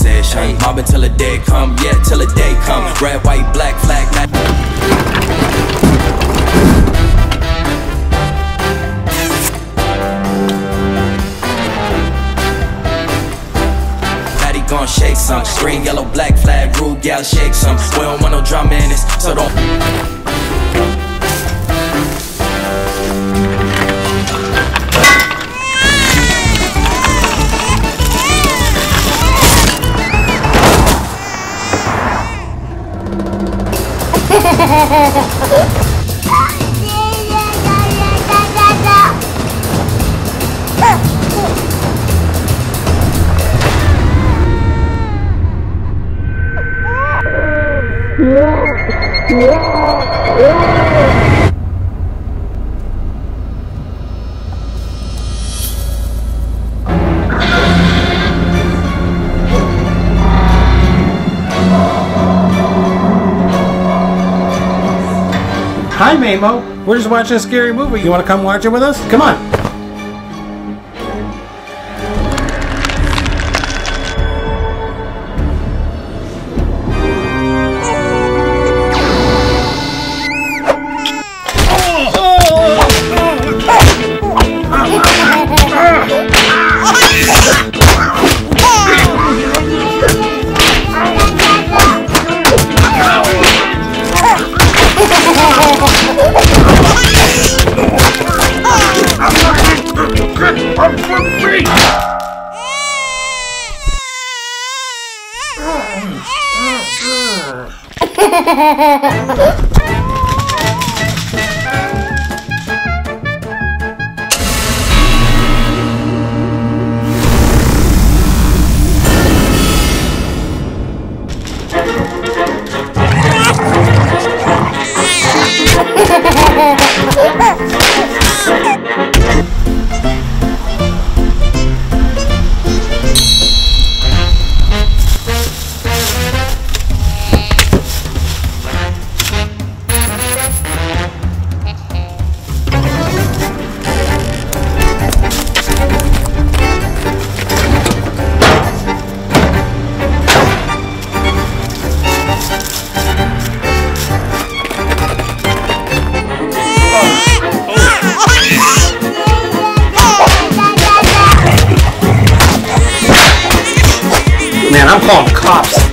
possession. Mob until the day come, yeah, till the day come. Red, white, black flag. Gon' shake some. Green, yellow, black flag, rude gal, shake some. We don't want no drama in this, so don't. Hi Maymo, we're just watching a scary movie. You want to come watch it with us? Come on. Man, I'm calling the cops.